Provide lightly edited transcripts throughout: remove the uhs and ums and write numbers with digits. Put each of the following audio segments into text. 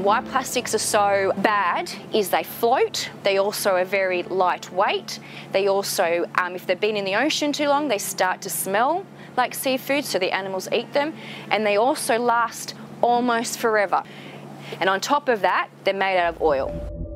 why plastics are so bad is they float, they also are very lightweight, they also, if they've been in the ocean too long, they start to smell like seafood, so the animals eat them, and they also last almost forever. And on top of that, they're made out of oil.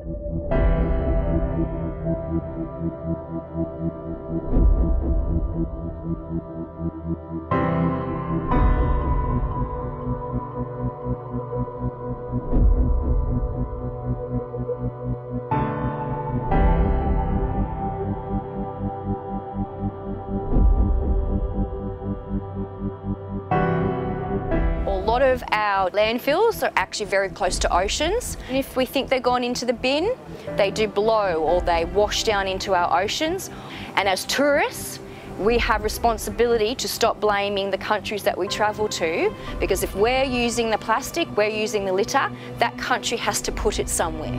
A lot of our landfills are actually very close to oceans. And if we think they're gone into the bin, they do blow or they wash down into our oceans. And as tourists, we have responsibility to stop blaming the countries that we travel to, because if we're using the plastic, we're using the litter, that country has to put it somewhere.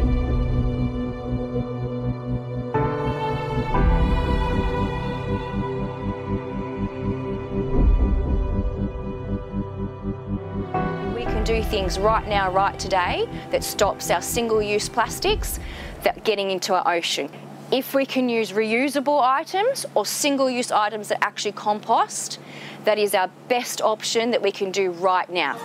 Do things right now, right today, that stops our single-use plastics that getting into our ocean. If we can use reusable items or single-use items that actually compost, that is our best option that we can do right now.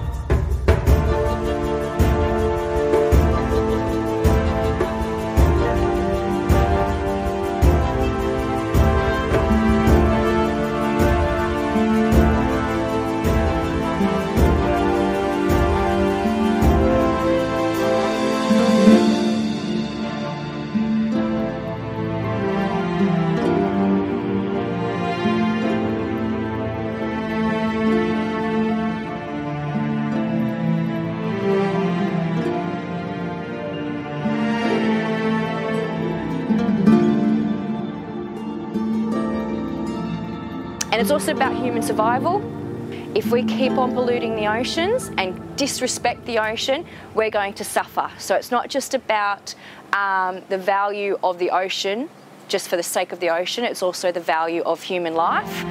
And it's also about human survival. If we keep on polluting the oceans and disrespect the ocean, we're going to suffer. So it's not just about the value of the ocean, just for the sake of the ocean, it's also the value of human life.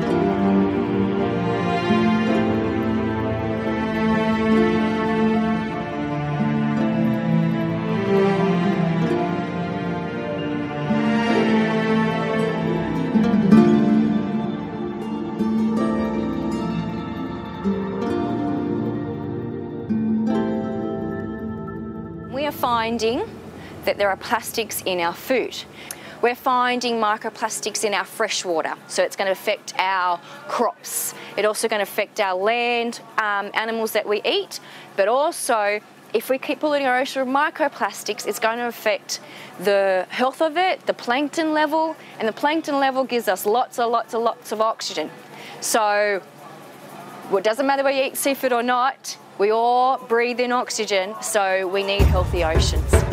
We are finding that there are plastics in our food. We're finding microplastics in our fresh water, so it's going to affect our crops. It's also going to affect our land, animals that we eat, but also if we keep polluting our ocean with microplastics, it's going to affect the health of it, the plankton level, and the plankton level gives us lots of oxygen. So it doesn't matter whether you eat seafood or not, we all breathe in oxygen, so we need healthy oceans.